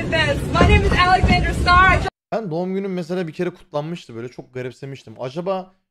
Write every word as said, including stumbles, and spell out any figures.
this. My name is Alexander Starr. I Ben doğum günüm mesela bir kere kutlanmıştı, böyle çok garipsemiştim. Acaba